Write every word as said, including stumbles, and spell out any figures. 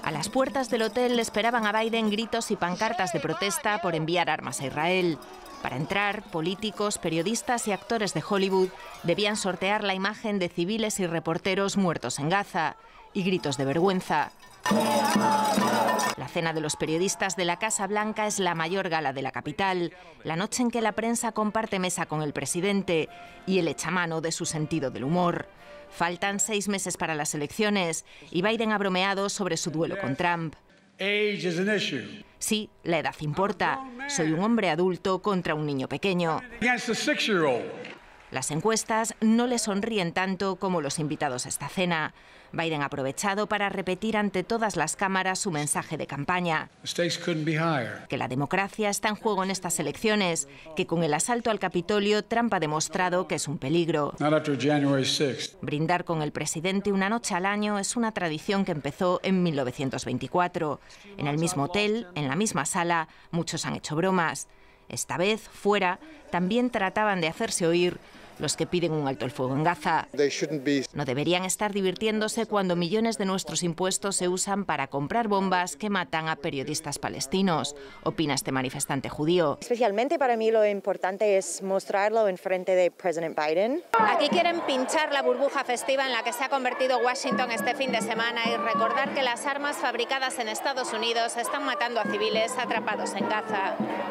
A las puertas del hotel le esperaban a Biden gritos y pancartas de protesta por enviar armas a Israel. Para entrar, políticos, periodistas y actores de Hollywood debían sortear la imagen de civiles y reporteros muertos en Gaza y gritos de vergüenza. La cena de los periodistas de la Casa Blanca es la mayor gala de la capital, la noche en que la prensa comparte mesa con el presidente y él echa mano de su sentido del humor. Faltan seis meses para las elecciones y Biden ha bromeado sobre su duelo con Trump. Sí, la edad importa. Soy un hombre adulto contra un niño pequeño. Las encuestas no le sonríen tanto como los invitados a esta cena. Biden ha aprovechado para repetir ante todas las cámaras su mensaje de campaña. Que la democracia está en juego en estas elecciones, que con el asalto al Capitolio Trump ha demostrado que es un peligro. Brindar con el presidente una noche al año es una tradición que empezó en mil novecientos veinticuatro. En el mismo hotel, en la misma sala, muchos han hecho bromas. Esta vez, fuera, también trataban de hacerse oír los que piden un alto el fuego en Gaza. No deberían estar divirtiéndose cuando millones de nuestros impuestos se usan para comprar bombas que matan a periodistas palestinos, opina este manifestante judío. Especialmente para mí lo importante es mostrarlo en frente de presidente Biden. Aquí quieren pinchar la burbuja festiva en la que se ha convertido Washington este fin de semana y recordar que las armas fabricadas en Estados Unidos están matando a civiles atrapados en Gaza.